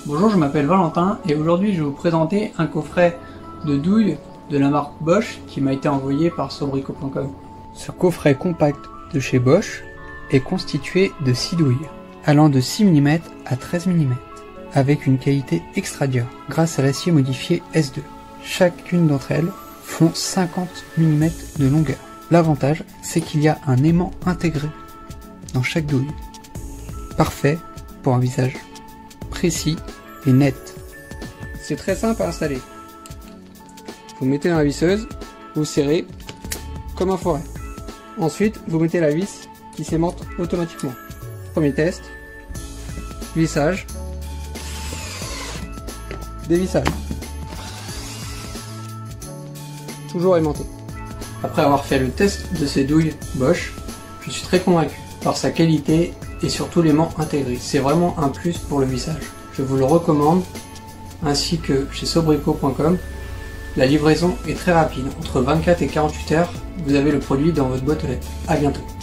Bonjour, je m'appelle Valentin et aujourd'hui je vais vous présenter un coffret de douilles de la marque Bosch qui m'a été envoyé par Sobrico.com. Ce coffret compact de chez Bosch est constitué de 6 douilles, allant de 6 mm à 13 mm, avec une qualité extra dure grâce à l'acier modifié S2. Chacune d'entre elles font 50 mm de longueur. L'avantage, c'est qu'il y a un aimant intégré dans chaque douille, parfait pour un visage précis et net. C'est très simple à installer. Vous mettez dans la visseuse, vous serrez comme un foret. Ensuite, vous mettez la vis qui s'aimante automatiquement. Premier test, vissage, dévissage. Toujours aimanté. Après avoir fait le test de ces douilles Bosch, je suis très convaincu par sa qualité et surtout l'aimant intégré. C'est vraiment un plus pour le vissage. Je vous le recommande, ainsi que chez Sobrico.com. La livraison est très rapide, entre 24 et 48 heures, vous avez le produit dans votre boîte aux lettres. À bientôt.